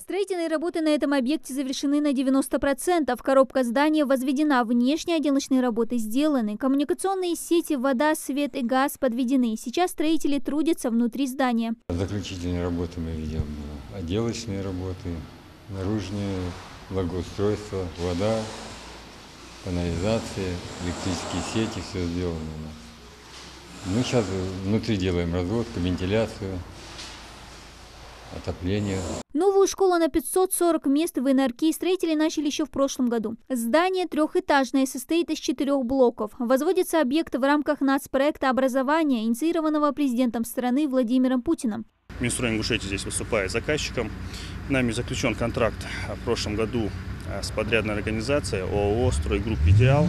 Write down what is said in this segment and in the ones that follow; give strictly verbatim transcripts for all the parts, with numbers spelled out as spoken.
Строительные работы на этом объекте завершены на девяносто процентов. Коробка здания возведена, внешние отделочные работы сделаны, коммуникационные сети, вода, свет и газ подведены. Сейчас строители трудятся внутри здания. Заключительные работы мы видим, отделочные работы, наружные, благоустройство, вода, канализация, электрические сети, все сделано у нас. Мы сейчас внутри делаем разводку, вентиляцию, отопление. Новую школу на пятьсот сорок мест в Инарки строители начали еще в прошлом году. Здание трехэтажное, состоит из четырех блоков. Возводится объект в рамках нацпроекта образования, инициированного президентом страны Владимиром Путиным. Минстрой Ингушетии здесь выступает заказчиком. Нами заключен контракт в прошлом году с подрядной организацией ООО «Стройгрупп Идеал».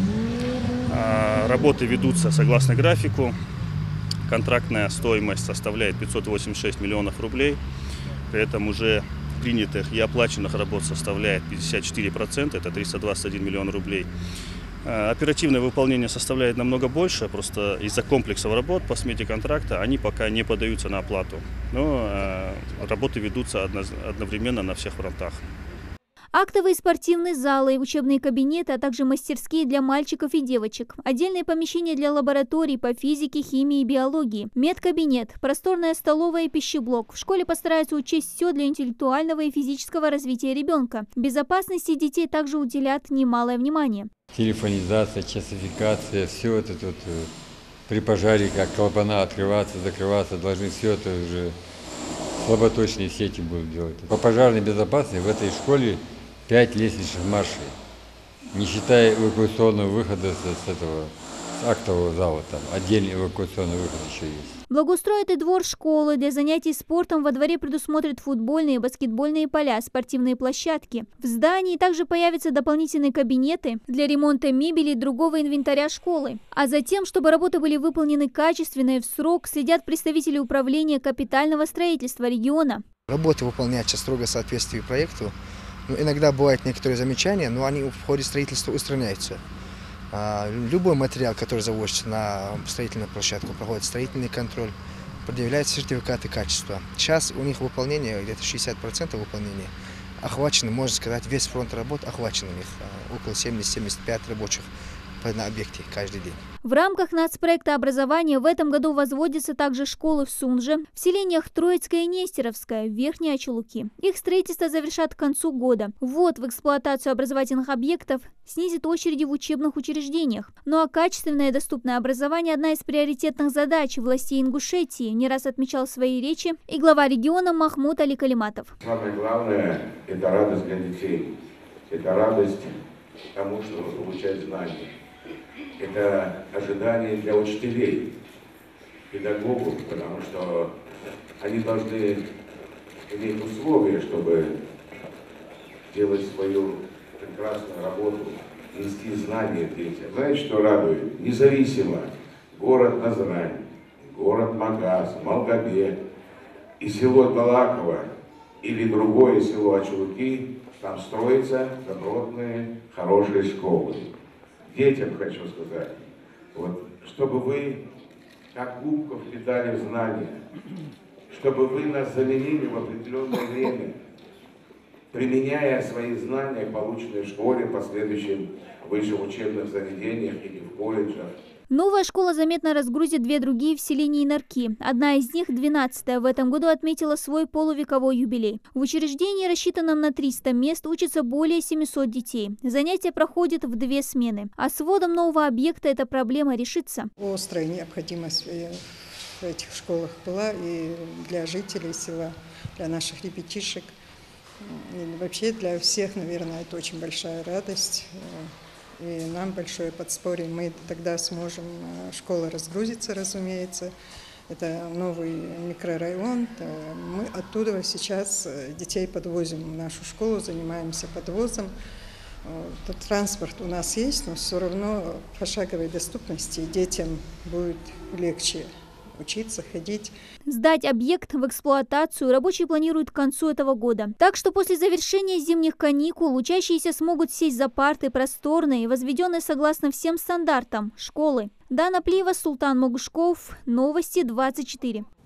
Работы ведутся согласно графику. Контрактная стоимость составляет пятьсот восемьдесят шесть миллионов рублей. При этом уже принятых и оплаченных работ составляет пятьдесят четыре процента, это триста двадцать один миллион рублей. Оперативное выполнение составляет намного больше, просто из-за комплексов работ по смете контракта они пока не подаются на оплату. Но работы ведутся одновременно на всех фронтах. Актовые спортивные залы, учебные кабинеты, а также мастерские для мальчиков и девочек. Отдельные помещения для лабораторий по физике, химии и биологии. Медкабинет, просторная столовая и пищеблок. В школе постараются учесть все для интеллектуального и физического развития ребенка. Безопасности детей также уделят немалое внимание. Телефонизация, часификация, все это тут при пожаре, как клапана открываться, закрываться, должны все это уже слаботочные сети будут делать. По пожарной безопасности в этой школе пять лестничных маршей, не считая эвакуационного выхода с, с этого с актового зала, там отдельный эвакуационный выход еще есть. Благоустроят и двор школы. Для занятий спортом во дворе предусмотрят футбольные и баскетбольные поля, спортивные площадки. В здании также появятся дополнительные кабинеты для ремонта мебели и другого инвентаря школы. А затем, чтобы работы были выполнены качественно и в срок, следят представители управления капитального строительства региона. Работы выполняются строго в соответствии проекту. Но иногда бывают некоторые замечания, но они в ходе строительства устраняются. Любой материал, который завозится на строительную площадку, проходит строительный контроль, предъявляют сертификаты качества. Сейчас у них выполнение, где-то шестьдесят процентов выполнения охвачено, можно сказать, весь фронт работ охвачен у них, около семидесяти-семидесяти пяти рабочих на объекте каждый день. В рамках нацпроекта образования в этом году возводятся также школы в Сунже, в селениях Троицкое и Нестеровское, Верхние Очелуки. Их строительство завершат к концу года. Ввод в эксплуатацию образовательных объектов снизит очереди в учебных учреждениях. Ну а качественное и доступное образование – одна из приоритетных задач властей Ингушетии, не раз отмечал в своей речи и глава региона Махмуд Али Калиматов. Самое главное – это радость для детей, это радость тому, чтобы получать знания. Это ожидание для учителей, педагогов, потому что они должны иметь условия, чтобы делать свою прекрасную работу, нести знания детям. Знаете, что радует? Независимо, город Назрань, город Магаз, Малгобек и село Талаково или другое село Очелуки, там строятся добротные, хорошие школы. Детям хочу сказать, вот, чтобы вы как губка впитали в знания, чтобы вы нас заменили в определенное время, применяя свои знания, полученные в школе, в последующем высших учебных заведениях или в колледжах. Новая школа заметно разгрузит две другие в селении Инарки. Одна из них, двенадцатая, в этом году отметила свой полувековой юбилей. В учреждении, рассчитанном на триста мест, учатся более семисот детей. Занятия проходят в две смены. А с вводом нового объекта эта проблема решится. Острая необходимость в этих школах была и для жителей села, для наших ребятишек. И вообще для всех, наверное, это очень большая радость. И нам большое подспорье, мы тогда сможем, школа разгрузится, разумеется, это новый микрорайон, мы оттуда сейчас детей подвозим в нашу школу, занимаемся подвозом. Транспорт у нас есть, но все равно в пошаговой доступности детям будет легче учиться, ходить. Сдать объект в эксплуатацию рабочие планируют к концу этого года. Так что после завершения зимних каникул учащиеся смогут сесть за парты просторные, возведенные согласно всем стандартам школы. Дана Плиева, Султан Могушков, Новости двадцать четыре.